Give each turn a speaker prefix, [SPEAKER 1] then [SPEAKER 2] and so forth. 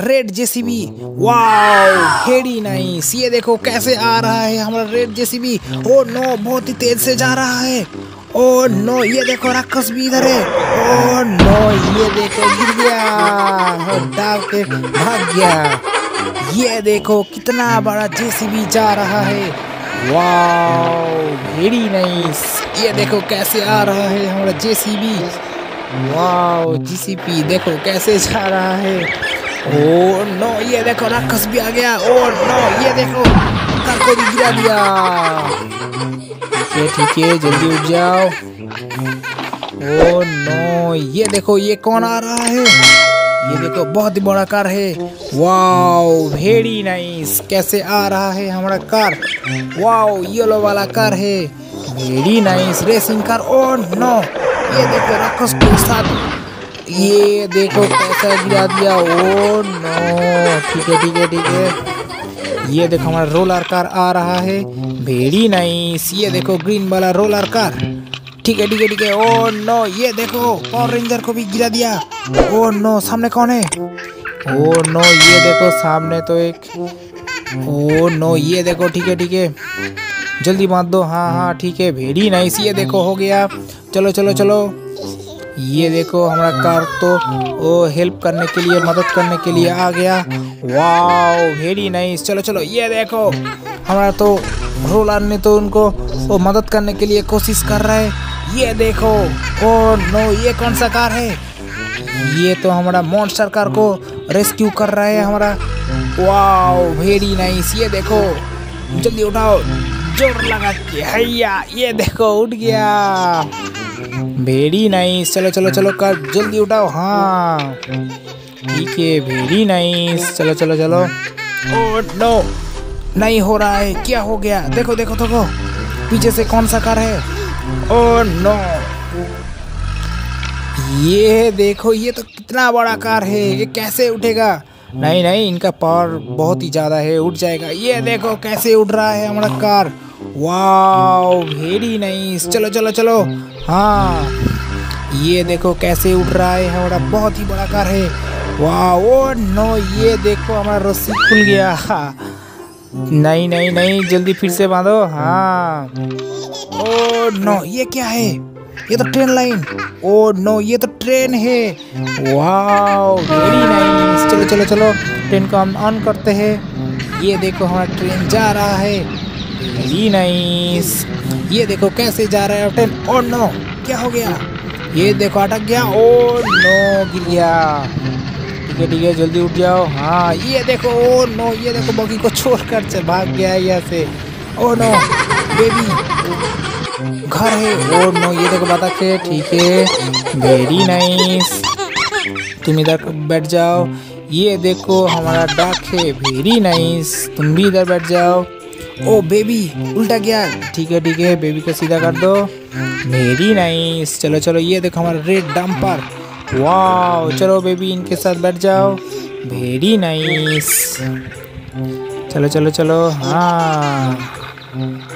[SPEAKER 1] Red JCB. Wow very nice. ये देखो कैसे आ रहा है हमारा रेड जेसीबी। ओ नो बहुत ही तेज से जा रहा है। ओ नो ये देखो राक्षस भी इधर है। ओ नो ये देखो गिर गया, डाल के भाग गया। ये देखो कितना बड़ा जेसीबी जा रहा है। Wow very nice. ये देखो कैसे आ रहा है हमारा जेसीबी। वाओ जीसीपी देखो कैसे जा रहा है। ओ नो ये देखो राक्षस भी आ गया। ओ नो ये देखो कार को भी गिरा दिया। ठीक है जल्दी उठ जाओ। ओ नो ये देखो ये कौन आ रहा है। ये देखो बहुत ही बड़ा कार है। Wow very nice. कैसे आ रहा है हमारा कार। वाओ येलो वाला कार है। Very nice racing car. Oh no ये देखो राक्षस के साथ ये देखो कैसा गिरा दिया। ओ नो ठीक है। ये देखो हमारा रोलर कार आ रहा है। Very nice. ये देखो ग्रीन वाला रोलर कार। ठीक है। ओ नो ये देखो पावर रेंजर को भी गिरा दिया। ओ नो सामने कौन है। ओ नो ये देखो सामने तो एक। ओ नो ये देखो ठीक है जल्दी बांध दो। हाँ ठीक है वेरी नाइस। ये देखो हो गया। चलो। ये देखो हमारा कार तो वो हेल्प करने के लिए मदद करने के लिए आ गया। Wow very nice. चलो ये देखो हमारा तो रोलर ने तो उनको वो मदद करने के लिए कोशिश कर रहा है। ये देखो। ओ नो ये कौन सा कार है। ये तो हमारा मॉन्स्टर कार को रेस्क्यू कर रहा है हमारा। Wow very nice. ये देखो जल्दी उठाओ जोर लगा के। हैया ये देखो उठ गया। Very nice. चलो कार जल्दी उठाओ। हाँ ठीक है वेरी नाइस। चलो। ओ नो नहीं हो रहा है। क्या हो गया। देखो पीछे से कौन सा कार है। ओ नो ये देखो ये तो कितना बड़ा कार है। ये कैसे उठेगा। नहीं इनका पावर बहुत ही ज्यादा है, उठ जाएगा। ये देखो कैसे उड़ रहा है हमारा कार। Wow very nice. चलो। हाँ ये देखो कैसे उड़ रहा है हमारा बहुत ही बड़ा कार है। वाओ ओ नो ये देखो हमारा रस्सी खुल गया। नहीं जल्दी फिर से बांधो। हाँ ओ नो ये क्या है। ये तो ट्रेन लाइन। ओ नो ये तो ट्रेन है। Wow very nice. चलो ट्रेन को हम ऑन करते हैं। ये देखो हमारा ट्रेन जा रहा है। Very nice. ये देखो कैसे जा रहा है ट्रेन। ओ नो क्या हो गया। ये देखो अटक गया। ओ नो गिर गया। ठीक है जल्दी उठ जाओ। हाँ ये देखो। ओ नो ये देखो बगी को छोड़कर से भाग गया यहाँ से। ओ नो बेबी घर है। ओ नो ये देखो बता के। ठीक है वेरी नाइस। तुम इधर बैठ जाओ। ये देखो हमारा डक है। Very nice. तुम भी इधर बैठ जाओ। ओ बेबी उल्टा गया। ठीक है बेबी को सीधा कर दो। Very nice. चलो ये देखो हमारा रेड डंपर। वाओ चलो बेबी इनके साथ बैठ जाओ। Very nice. चलो। हाँ